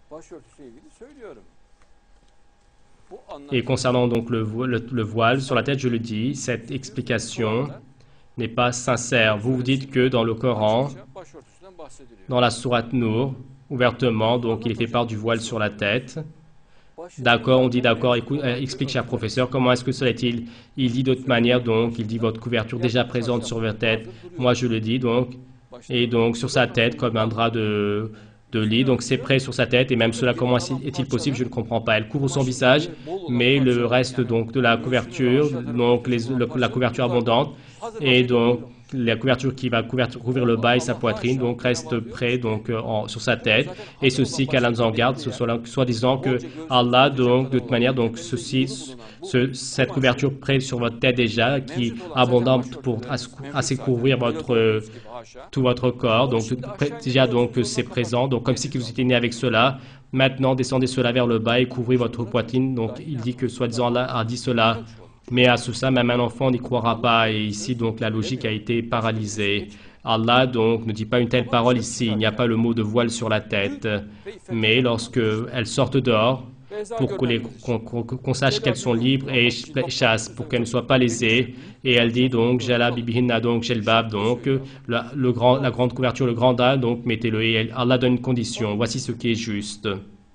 başörtüsüyle ilgili söylüyorum. Bu Et anlatım concernant donc le voile sur la tête, je le dis, cette explication Kur'an'da n'est pas sincère. Vous vous dites que dans le Coran, açıkça başörtüsünden bahsediliyor. dans la sourate Nour, ouvertement, Bunu donc il est fait anlatacak. part du voile Nasıl sur la oluyor? tête. Başörtü D'accord, on dit zaten d'accord, mevcut olan bir explique cher örtü. professeur, comment est-ce que cela est-il? Il dit d'autre manière, Sünnetin donc, il dit başında votre couverture déjà yakın présente sur votre çarşafları tête. hazır duruyor. Moi, je le dis, donc, et Başta. donc sur sa Buranın tête, comme un altında drap de lit, üstünü donc c'est örtüyor. prêt sur sa tête, et même cela, Buradaki comment kalan est-il possible? Je parçanın ne comprends pas. Elle couvre son kumaşın visage, bol olan mais le parçaları reste, yani donc, de la göğsünü ve couverture, aşağı tarafı donc, açık olan la parçanın couverture yukarıda abondante, hazır et vaziyette donc, duruyor. la couverture qui va couvrir le Ama, bas et sa ama poitrine, haşa donc reste Cenab-ı Hak prêt diyormuş ki donc, sur sa tête. zaten Et hazır olan ceci, qu'Allah nous başörtü en garde, belli diye soi-disant que bolca göğsünüzü Allah, örtecek donc, kadar de toute olan manière, donc, tepenizde ceci, yığılı bulunan bu cette kumaşı couverture prête sur votre tête déjà, qui est mevcut olan zaten abondante pour başörtülerimiz mevcut assez zaten. couvrir Öyle doğduğunuz gibi haşa. tout votre corps. Onu Donc, şimdi aşağı déjà, donc, indiriyorsunuz c'est ondan présent. Donc, comme kapatın si deniz vous étiez né altında. avec cela. Maintenant, descendez cela vers le bas et couvrez votre Sonra poitrine. Donc, dahi il dit yani que, soi-disant, Allah a dit cela. olmuş olur. Mais à ça, même un enfant n'y croira Allah pas. böyle Et bir ici, söz donc, la logique a demiyor. été Başka bir söz paralysée. geçmiyor. Allah, donc, ne dit pas une telle Ama parole dışarı ici. Il n'y a pas çıkarken le mot de voile sur la tête. Mais feyyfetehu lorsqu'elles sortent dehors, beyza pour görmemeniz için. qu'on sache qu'elles sont libres et chassent, pour qu'elles ne soient pas lésées. Et elle dit donc, Jala bibihinna, donc, Jelbab, donc, la grande couverture, le grand dal, donc, mettez-le. Et Allah donne une condition. Voici ce qui est juste.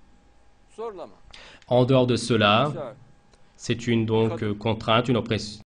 Zorlama. En dehors de cela, Mesela c'est une donc contrainte, une oppression.